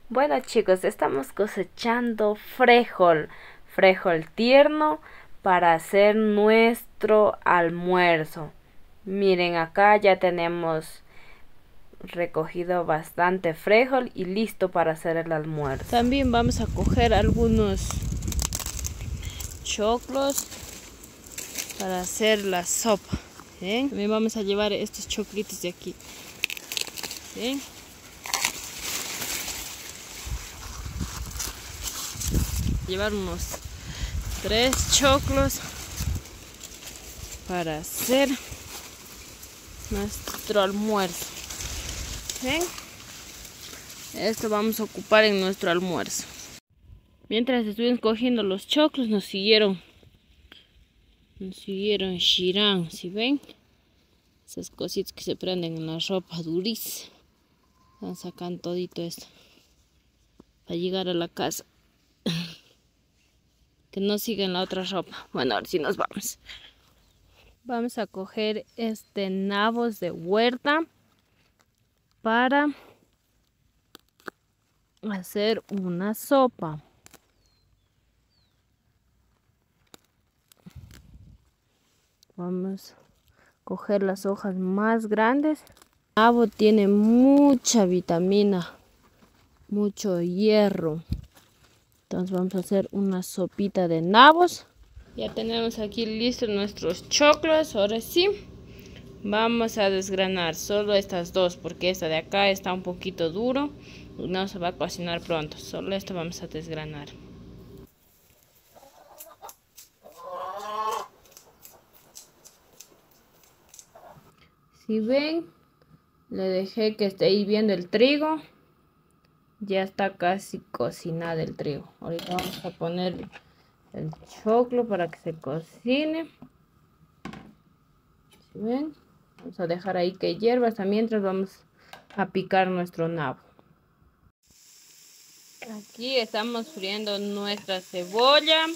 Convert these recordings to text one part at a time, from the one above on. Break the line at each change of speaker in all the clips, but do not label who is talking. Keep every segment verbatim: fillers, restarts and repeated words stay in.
Bueno chicos, estamos cosechando frijol, frijol tierno para hacer nuestro almuerzo. Miren, acá ya tenemos recogido bastante frijol y listo para hacer el almuerzo. También vamos a coger algunos choclos para hacer la sopa. ¿Sí? También vamos a llevar estos choclitos de aquí. ¿Sí? Llevar unos tres choclos para hacer nuestro almuerzo. ¿Ven? Esto vamos a ocupar en nuestro almuerzo. Mientras estuvimos cogiendo los choclos, nos siguieron nos siguieron shirán. ¿Sí ven? Esas cositas que se prenden en la ropa durísima. Están sacando todito esto para llegar a la casa. Que no sigan la otra ropa. Bueno, ahora sí nos vamos. Vamos a coger este nabos de huerta para hacer una sopa. Vamos a coger las hojas más grandes. El nabo tiene mucha vitamina, mucho hierro. Entonces vamos a hacer una sopita de nabos. Ya tenemos aquí listos nuestros choclos. Ahora sí, vamos a desgranar solo estas dos, porque esta de acá está un poquito duro y no se va a cocinar pronto. Solo esto vamos a desgranar. Si ven, le dejé que esté hirviendo el trigo. Ya está casi cocinado el trigo. Ahorita vamos a poner el choclo para que se cocine. ¿Sí ven? Vamos a dejar ahí que hierva hasta mientras vamos a picar nuestro nabo. Aquí estamos friendo nuestra cebolla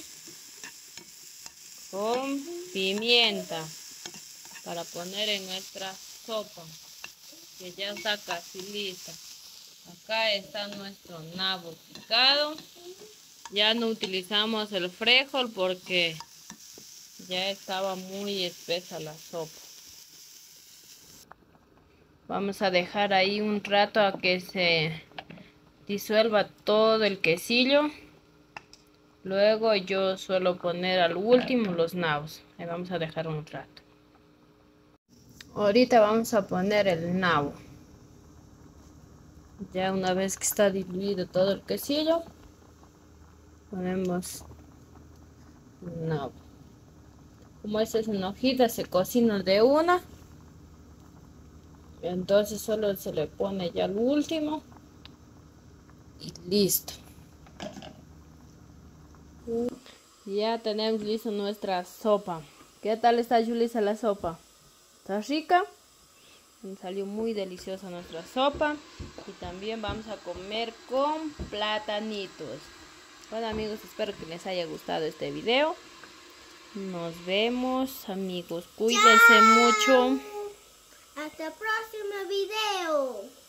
con pimienta para poner en nuestra sopa, que ya está casi lista. Acá está nuestro nabo picado. Ya no utilizamos el frijol porque ya estaba muy espesa la sopa. Vamos a dejar ahí un rato a que se disuelva todo el quesillo. Luego yo suelo poner al último los nabos. Ahí vamos a dejar un rato. Ahorita vamos a poner el nabo. Ya una vez que está diluido todo el quesillo, ponemos el nabo. Como esta es una hojita, se cocina de una. Entonces solo se le pone ya el último. Y listo. Ya tenemos lista nuestra sopa. ¿Qué tal está, Julissa, la sopa? ¿Está rica? Me salió muy deliciosa nuestra sopa. Y también vamos a comer con platanitos. Bueno amigos, espero que les haya gustado este video. Nos vemos amigos. Cuídense mucho.
Hasta el próximo video.